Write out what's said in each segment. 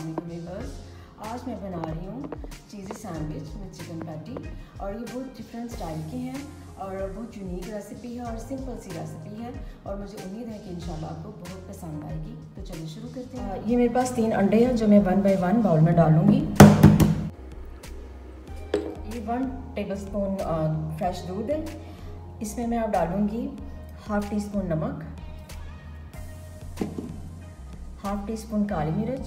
अस्सलामुअलैकुम व्यूअर्स। आज मैं बना रही हूँ cheesy sandwich with chicken patty और ये बहुत डिफरेंट स्टाइल के हैं और बहुत यूनिक रेसिपी है और सिंपल सी रेसिपी है और मुझे उम्मीद है कि इंशाल्लाह आपको बहुत पसंद आएगी। तो चलिए शुरू करते हैं। ये मेरे पास 3 अंडे हैं जो मैं 1 बाय 1 बाउल में डालूँगी। ये 1 टेबलस्पून फ्रेश दूध है। इसमें मैं अब डालूँगी हाफ़ टी स्पून नमक, हाफ़ टी स्पून काली मिर्च,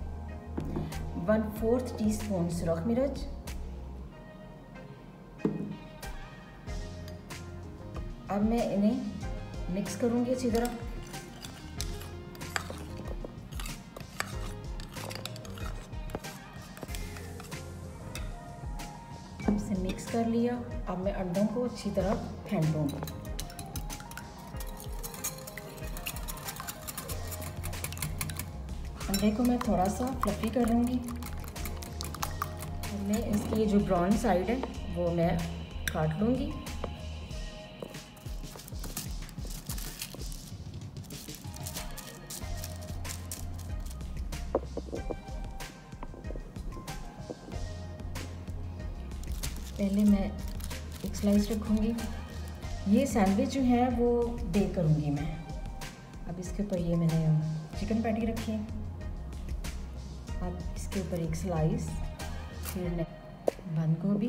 1/4 टीस्पून सुरख मिर्च, अब मैं इन्हें मिक्स करूंगी अच्छी तरह। इसे मिक्स कर लिया। अब मैं अंडों को अच्छी तरह फेंटूंगी। अंडे को मैं थोड़ा सा फ्लफी कर लूँगी। मैं इसकी जो ब्राउन साइड है वो मैं काट लूँगी। पहले मैं एक स्लाइस रखूँगी। ये सैंडविच जो है वो बेक करूँगी मैं। अब इसके ऊपर ये मैंने चिकन पैटी रखी है। अब इसके ऊपर एक स्लाइस, फिर बंद गोभी,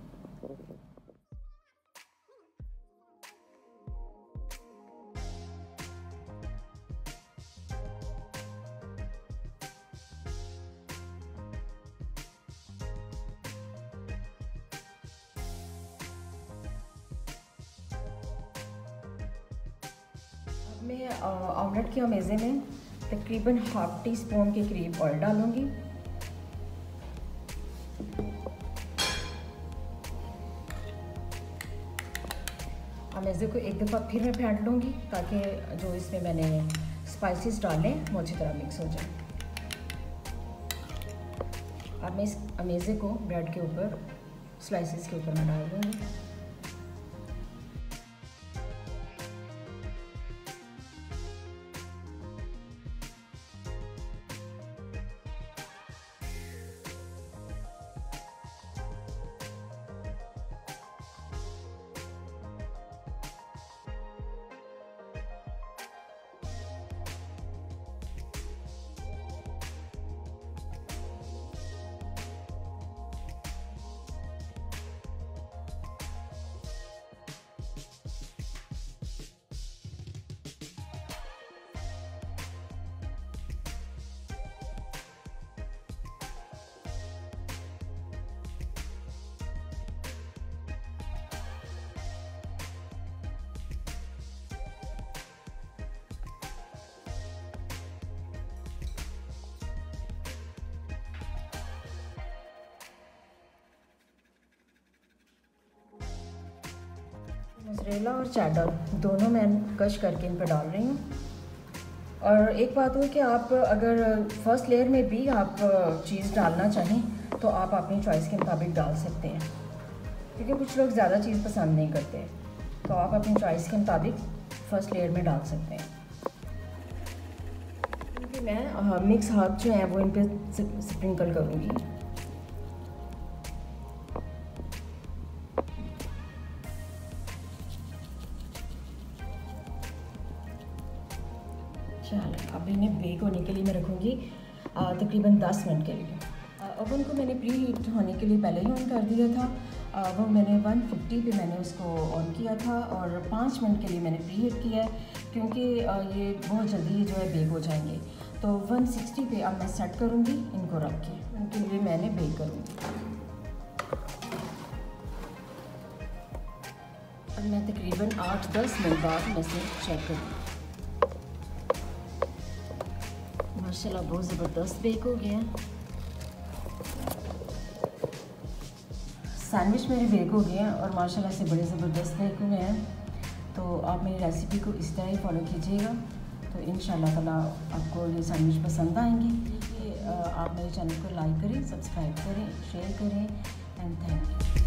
मैं ऑमलेट के अमेज़े में तकरीबन हाफ़ टी स्पून के करीब ऑयल डालूंगी। अमेज़े को एक दफ़ा फिर मैं फेंट लूँगी ताकि जो इसमें मैंने स्पाइसेस डाले वो अच्छी तरह मिक्स हो जाए। अब मैं इस अमेज़े को ब्रेड के ऊपर स्लाइसेस के ऊपर मैं डाल दूँगी। मोज़रेला और चेडर दोनों मैं कश करके इन पर डाल रही हूँ। और एक बात हो कि आप अगर फर्स्ट लेयर में भी आप चीज़ डालना चाहें तो आप अपनी चॉइस के मुताबिक डाल सकते हैं, क्योंकि कुछ लोग ज़्यादा चीज़ पसंद नहीं करते, तो आप अपनी चॉइस के मुताबिक फर्स्ट लेयर में डाल सकते हैं। क्योंकि मैं मिक्स हर्ब जो है वो इन पर स्प्रिंकल करूँगी। चलो अब इन्हें बेक होने के लिए मैं रखूँगी तकरीबन 10 मिनट के लिए। ओवन को मैंने प्री हीट होने के लिए पहले ही ऑन कर दिया था। वो मैंने 150 पे मैंने उसको ऑन किया था और 5 मिनट के लिए मैंने प्री हीट किया है, क्योंकि ये बहुत जल्दी जो है बेक हो जाएंगे। तो 160 पे अब मैं सेट करूँगी इनको रख के, उनके लिए मैंने बेक करूँगी। अब मैं तकरीबन 8-10 मिनट बाद मैं इसे चेक करूँगी। माशाल्लाह बहुत ज़बरदस्त बेक हो गया। सैंडविच मेरे बेक हो गए हैं और माशाल्लाह से बड़े ज़बरदस्त बेक हुए हैं। तो आप मेरी रेसिपी को इस तरह ही फॉलो कीजिएगा तो इंशाल्लाह ताला आपको ये सैंडविच पसंद आएंगी। आप मेरे चैनल को लाइक करें, सब्सक्राइब करें, शेयर करें एंड थैंक यू।